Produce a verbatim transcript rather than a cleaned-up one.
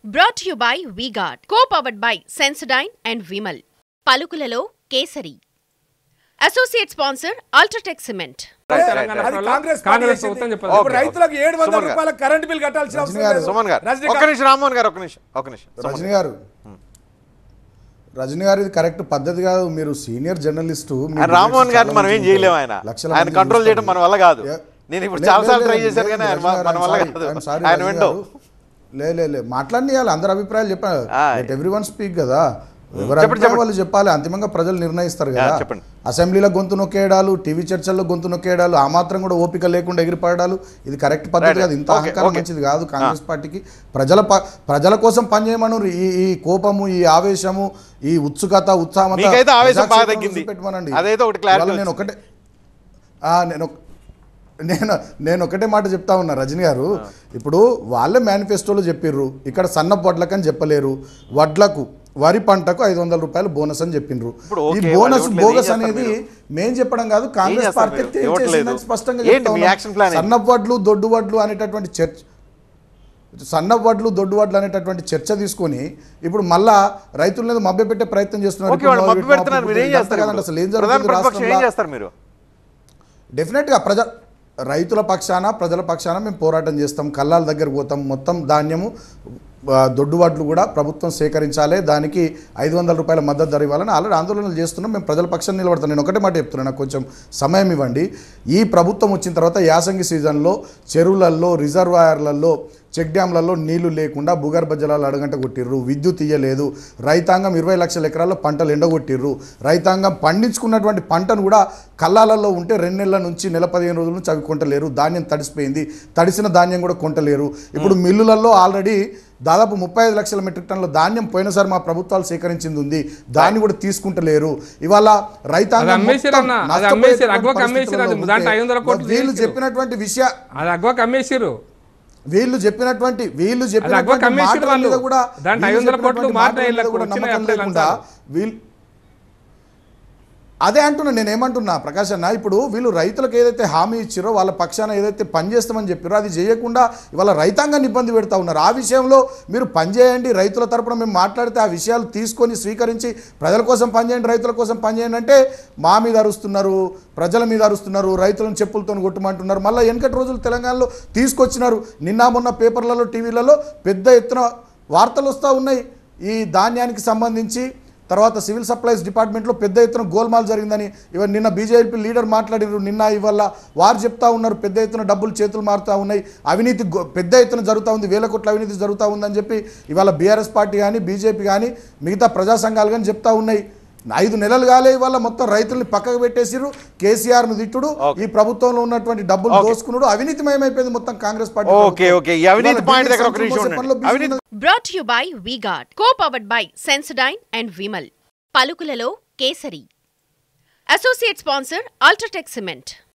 Brought to you by V-Guard, co-powered by Sensodyne and Vimal. పలుకులలో కేసరి. Associate sponsor Ultratech Cement. Congress రైతులకు ఏడు వందల రూపాయల కరెంట్ బిల్ కట్టాల్సిన అవసరం లేదు. సుమన్ గారు ఒక్క నిమిషం, రామ్మోహన్ గారు ఒక్క నిమిషం ఒక్క నిమిషం రజనీ గారు రజనీ గారు ఇది కరెక్ట్ పద్ధతి కాదు. మీరు సీనియర్ జర్నలిస్టు. రామ్మోహన్ గారిని మనం ఏం చేయలేము. ఆయన ఆయన కంట్రోల్ చేయడం మన వల్ల కాదు. నేను ఇప్పుడు చాలాసార్లు ట్రై చేశాను కానీ మన వల్ల కాదు. ఆయన వింటూ లే లే మాట్లాడియాలి, అందరు అభిప్రాయాలు చెప్పారు. ఎవ్రీ వన్ స్పీక్ కదా, ఎవరు అభిప్రాయం వాళ్ళు చెప్పాలి. అంతిమంగా ప్రజలు నిర్ణయిస్తారు కదా. అసెంబ్లీలో గొంతు నొక్కేయడాలు, టీవీ చర్చల్లో గొంతు నొక్కేయడాలు, ఆ మాత్రం కూడా ఓపిక లేకుండా ఎగిరిపడడాలు ఇది కరెక్ట్ పద్ధతి కాదు. ఇంత అహంకారం మంచిది కాదు కాంగ్రెస్ పార్టీకి. ప్రజల ప్రజల కోసం పనిచేయమను. ఈ ఈ కోపము, ఈ ఆవేశము, ఈ ఉత్సుకత, ఉత్సాహం పెట్టమనండి. నేను ఒకటే నేను నేను నేను ఒకటే మాట చెప్తా ఉన్నా రజనీ గారు. ఇప్పుడు వాళ్ళే మేనిఫెస్టోలో చెప్పిర్రు, ఇక్కడ సన్న వడ్లకని చెప్పలేరు. వడ్లకు వరి పంటకు ఐదు వందల రూపాయలు బోనస్ అని చెప్పిండ్రు. ఈ బోనస్ బోగస్ అనేది మేం చెప్పడం కాదు, కాంగ్రెస్ పార్టీ స్పష్టంగా చెప్తా. సన్న వడ్లు దొడ్డు వడ్లు అనేటటువంటి చర్చ సన్న వడ్లు దొడ్డు వడ్లు అనేటటువంటి చర్చ తీసుకొని ఇప్పుడు మళ్ళా రైతుల మీద మభ్య పెట్టే ప్రయత్నం చేస్తున్నారు. అసలు ఏం జరుగుతుంది రాష్ట్రంలో? డెఫినెట్గా ప్రజ రైతుల పక్షాన ప్రజల పక్షాన మేము పోరాటం చేస్తాం. కల్లాల దగ్గర పోతాం. మొత్తం ధాన్యము దొడ్డు వడ్లు కూడా ప్రభుత్వం సేకరించాలి, దానికి ఐదు వందల రూపాయల మద్దతు ధర ఇవ్వాలని ఆల్రెడీ ఆందోళనలు చేస్తున్నాం. మేము ప్రజల పక్షాన్ని నిలబడతాం. నేను ఒకటే మాట చెప్తున్నాను, నాకు కొంచెం సమయం ఇవ్వండి. ఈ ప్రభుత్వం వచ్చిన తర్వాత యాసంగి సీజన్లో చెరువులలో, రిజర్వాయర్లలో, చెక్ డ్యాంలలో నీళ్లు లేకుండా భూగర్భ జలాలు అడగంట కొట్టిర్రు. విద్యుత్ ఇయ్యలేదు. రైతాంగం ఇరవై లక్షల ఎకరాల్లో పంటలు ఎండగొట్టిర్రు. రైతాంగం పండించుకున్నటువంటి పంటను కూడా కల్లాలలో ఉంటే రెండు నెలల నుంచి నెల పదిహేను రోజుల నుంచి అవి కొంటలేరు. ధాన్యం తడిసిపోయింది. తడిసిన ధాన్యం కూడా కొంటలేరు. ఇప్పుడు మిల్లులలో ఆల్రెడీ దాదాపు ముప్పై ఐదు లక్షల మెట్రిక్ టన్నుల ధాన్యం పోయినసారి మా ప్రభుత్వాలు సేకరించింది ఉంది, దాన్ని కూడా తీసుకుంటలేరు. ఇవాళ రైతాంగం వీళ్ళు చెప్పినటువంటి విషయ వీళ్ళు చెప్పినటువంటి వీళ్ళు చెప్పినటువంటి కూడా నమ్మకం లేకుండా వీళ్ళు అదే అంటున్నా. నేనేమంటున్నా ప్రకాష్ అన్న, ఇప్పుడు వీళ్ళు రైతులకు ఏదైతే హామీ ఇచ్చారో, వాళ్ళ పక్షాన ఏదైతే పనిచేస్తామని చెప్పారో అది చేయకుండా ఇవాళ రైతాంగాన్ని ఇబ్బంది పెడతా ఉన్నారు. ఆ విషయంలో మీరు పనిచేయండి, రైతుల తరపున మేము మాట్లాడితే ఆ విషయాలు తీసుకొని స్వీకరించి ప్రజల కోసం పనిచేయండి, రైతుల కోసం పనిచేయండి అంటే మా మీద అరుస్తున్నారు, ప్రజల మీద అరుస్తున్నారు, రైతులను చెప్పులతో కొట్టమంటున్నారు. మళ్ళీ వెనకటి రోజులు తెలంగాణలో తీసుకొచ్చినారు. నిన్న మొన్న పేపర్లలో, టీవీలలో పెద్ద ఎత్తున వార్తలు వస్తూ ఉన్నాయి. ఈ ధాన్యానికి సంబంధించి తర్వాత సివిల్ సప్లైస్ డిపార్ట్మెంట్లో పెద్ద ఎత్తున గోల్మాల్ జరిగిందని ఇవాళ నిన్న బీజేపీ లీడర్ మాట్లాడినారు. నిన్న ఇవాళ వారు చెప్తా ఉన్నారు పెద్ద ఎత్తున డబ్బులు చేతులు మారుతూ ఉన్నాయి, అవినీతి పెద్ద ఎత్తున జరుగుతూ ఉంది, వేల కోట్ల అవినీతి జరుగుతూ ఉందని చెప్పి ఇవాళ బీఆర్ఎస్ పార్టీ కానీ బీజేపీ కానీ మిగతా ప్రజా సంఘాలు కానీ చెప్తా ఉన్నాయి. ఐదు నెలలు కాలే ఇవాళ మొత్తం రైతుల్ని పక్కకు పెట్టేసిరు. కేసీఆర్ ను తిట్టుడు, ఈ ప్రభుత్వంలో ఉన్నటువంటి డబ్బులు దోసుకున్నాడు, అవినీతిమయమైపోయింది మొత్తం Congress party. Brought to you by V-Guard, co-powered by Sensodyne and Vimal. పలుకులలో కేసరి. Associate sponsor Ultratech Cement.